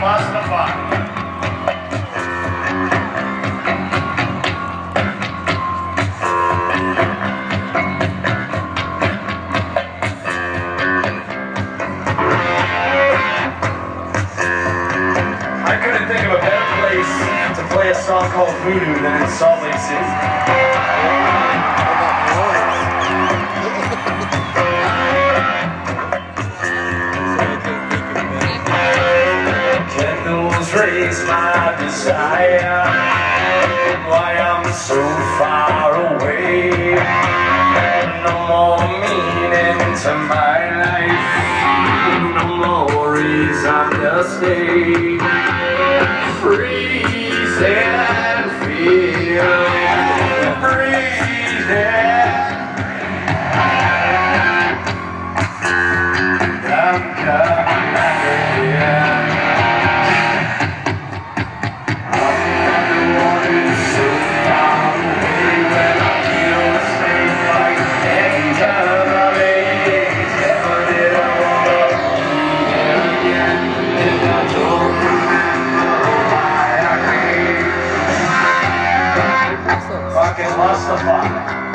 Play a song called Voodoo than in Salt Lake City. Candles raise my desire. Why I'm so far away. No more meaning to my life. No more reason to stay. Freeze and feel, breathe in. I'm coming back again. I'm the one who's so far away when I feel the same like any time I make. Never did I wanna be here again, and I don't remember why I came. Fucking lost the fuck.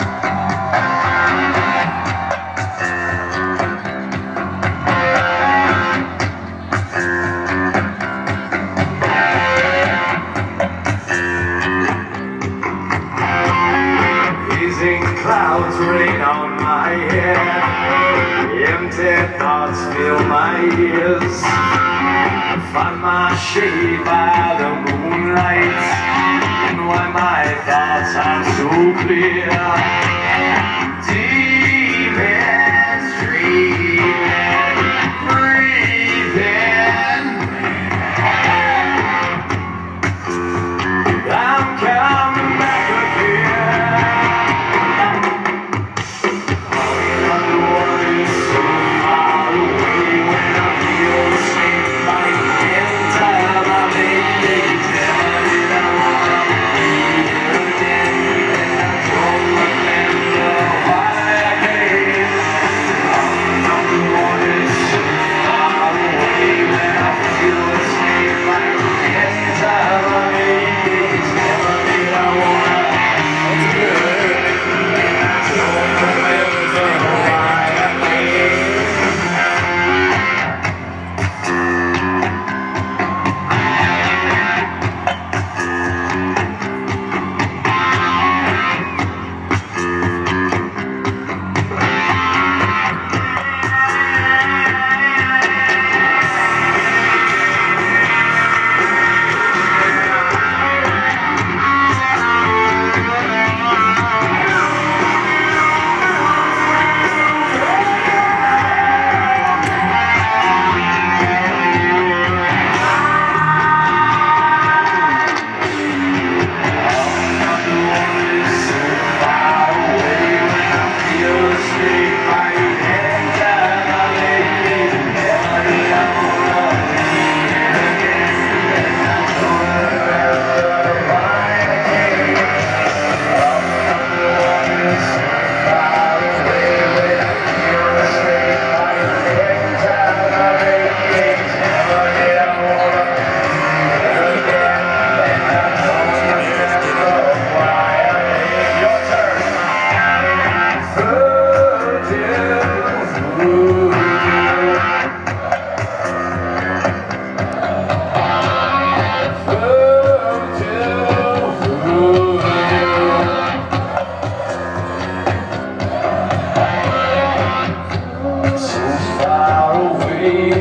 Clouds rain on my head. Empty thoughts fill my ears. Find my shape by the moonlight, and why my thoughts are so clear. Demons dreaming, breathing. I'm coming back again. So far away.